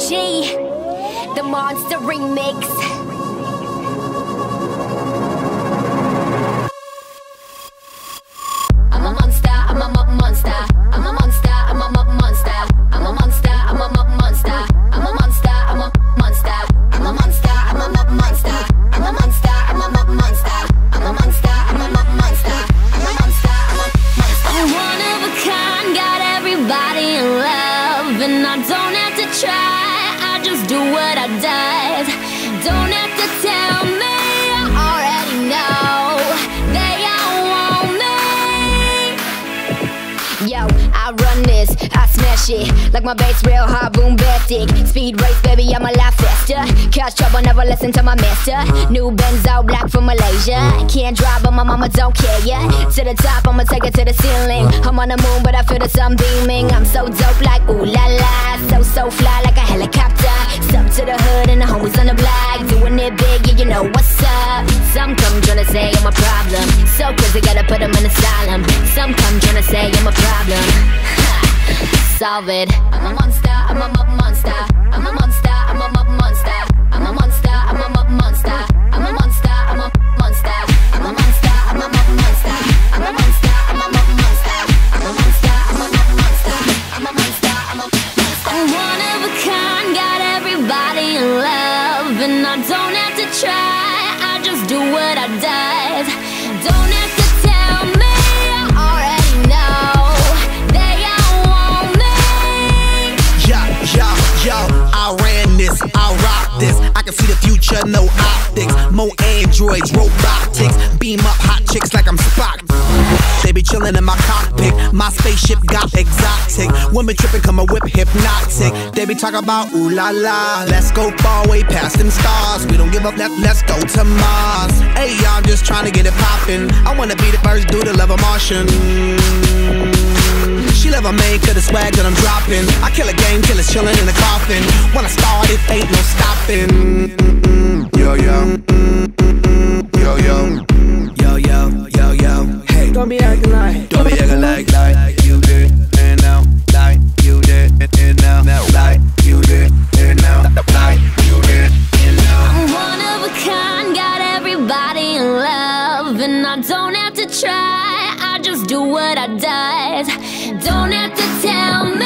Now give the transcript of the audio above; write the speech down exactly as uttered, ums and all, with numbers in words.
G, the Monster Remix. I'm a monster, I'm a mo monster. I'm a monster, I'm a mo monster. I'm a monster, I'm a mo monster. I'm a monster, I'm a monster. I'm a monster, I'm a mo monster. I'm a monster, I'm a mo monster. I'm a monster, I'm a mo monster. I'm a monster, I'm a monster. I'm one of a kind, got everybody in love, and I don't have to try. I just do what I does. Don't have to tell me, I already know. They all want me. Yo, I run this, I smash it like my bass real hard, bombastic. Speed race, baby, I'm a lot faster. Cause trouble, never listen to my master. New Benzo black from Malaysia. Can't drive, but my mama don't care, yeah. To the top, I'ma take it to the ceiling. I'm on the moon, but I feel the sun beaming. I'm so dope like ooh la la. So, so fly like a helicopter. Up to the hood and the homies on the block. Doing it big, yeah, you know what's up. Some come tryna say I'm a problem. So crazy, gotta put them in asylum. Some come tryna say I'm a problem. Solve it. I'm a monster, I'm a mo monster. I'm a monster, I'm a mo monster. I'm a monster, I'm a mo monster. I'm a monster, I'm a monster. I'm a monster, I'm a mo monster. I'm a monster, I'm a mo monster. I'm a monster, I'm a mo monster. I'm a monster, I'm a monster. I'm one of a kind, got everybody in love, and I don't have to try. I just do what I does. Don't have to tell me, I already know. They all want me. Yo, yo, yo, I ran this, I rock this. I can see the future, no optics. More androids, robotics. Beam up hot chicks like I'm Spock. They be chillin' in my cockpit. My spaceship got exotic. Women trippin', come a whip hypnotic. They be talking about ooh la la. Let's go far way past them stars. We don't give up, let, let's go to Mars. Hey, y'all, I'm just trying to get it poppin'. I wanna be the first dude to love a Martian. She love a man, cause the swag that I'm dropping. I kill a game, killers chillin' in the coffin. When I start, it ain't no stopping. Yo, yo. Yo, yo. Yo, yo, yo, yo. Hey. Don't be acting like, Don't be acting like, like you did, and now, like you did, and now, now, like you did, and now, like you did, and now. I'm one of a kind, got everybody in love, and I don't have to try. I just do what I does. Don't have to tell me.